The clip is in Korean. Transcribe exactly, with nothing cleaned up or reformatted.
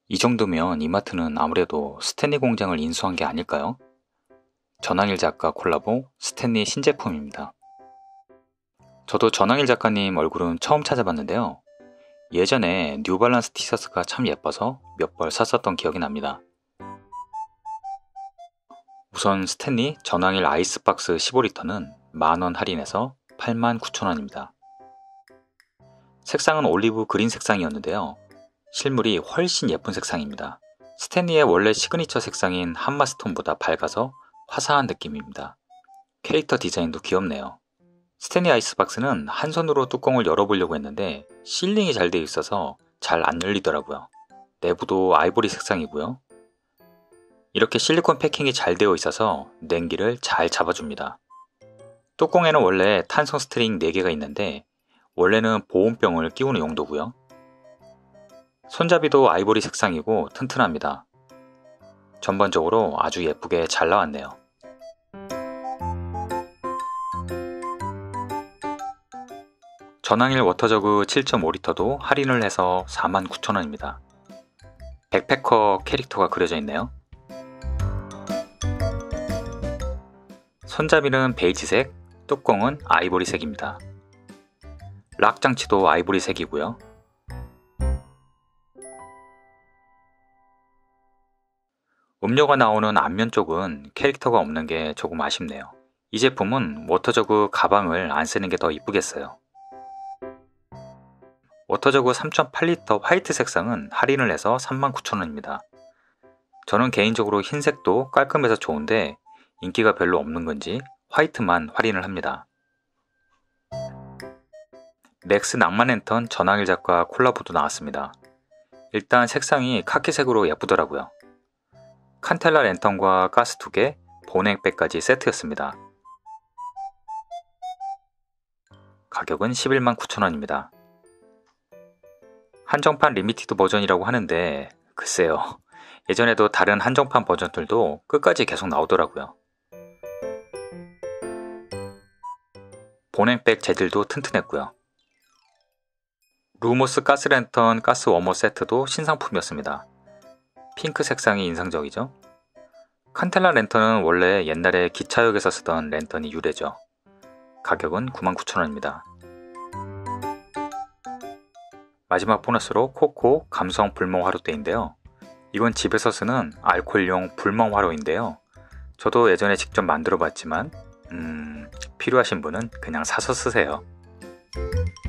이 정도면 이마트는 아무래도 스탠리 공장을 인수한 게 아닐까요? 전항일 작가 콜라보 스탠리 신제품입니다. 저도 전항일 작가님 얼굴은 처음 찾아봤는데요. 예전에 뉴발란스 티셔츠가 참 예뻐서 몇 벌 샀었던 기억이 납니다. 우선 스탠리 전항일 아이스박스 십오 리터는 만원 할인해서 팔만 구천 원입니다. 색상은 올리브 그린 색상이었는데요. 실물이 훨씬 예쁜 색상입니다. 스탠리의 원래 시그니처 색상인 한마스톤보다 밝아서 화사한 느낌입니다. 캐릭터 디자인도 귀엽네요. 스탠리 아이스박스는 한 손으로 뚜껑을 열어보려고 했는데 실링이 잘 되어 있어서 잘 안 열리더라고요. 내부도 아이보리 색상이고요. 이렇게 실리콘 패킹이 잘 되어 있어서 냉기를 잘 잡아줍니다. 뚜껑에는 원래 탄성 스트링 네 개가 있는데 원래는 보온병을 끼우는 용도고요. 손잡이도 아이보리 색상이고 튼튼합니다. 전반적으로 아주 예쁘게 잘 나왔네요. 전항일 워터저그 칠 점 오 리터도 할인을 해서 사만 구천 원입니다. 백패커 캐릭터가 그려져 있네요. 손잡이는 베이지색, 뚜껑은 아이보리색입니다. 락 장치도 아이보리색이고요. 음료가 나오는 앞면 쪽은 캐릭터가 없는 게 조금 아쉽네요. 이 제품은 워터저그 가방을 안 쓰는 게 더 이쁘겠어요. 워터저그 삼 점 팔 리터 화이트 색상은 할인을 해서 삼만 구천 원입니다. 저는 개인적으로 흰색도 깔끔해서 좋은데 인기가 별로 없는 건지 화이트만 할인을 합니다. 맥스 낭만랜턴 전항일 작가 콜라보도 나왔습니다. 일단 색상이 카키색으로 예쁘더라고요. 칸텔라 랜턴과 가스 두 개, 보냉백까지 세트였습니다. 가격은 십일만 구천 원입니다. 한정판 리미티드 버전이라고 하는데 글쎄요. 예전에도 다른 한정판 버전들도 끝까지 계속 나오더라고요. 보냉백 재질도 튼튼했고요. 루모스 가스랜턴 가스 워머 세트도 신상품이었습니다. 핑크 색상이 인상적이죠. 칸텔라 랜턴은 원래 옛날에 기차역에서 쓰던 랜턴이 유래죠. 가격은 구만 구천 원입니다. 마지막 보너스로 코코 감성 불멍 화로대인데요. 이건 집에서 쓰는 알코올용 불멍 화로인데요. 저도 예전에 직접 만들어 봤지만 음, 필요하신 분은 그냥 사서 쓰세요.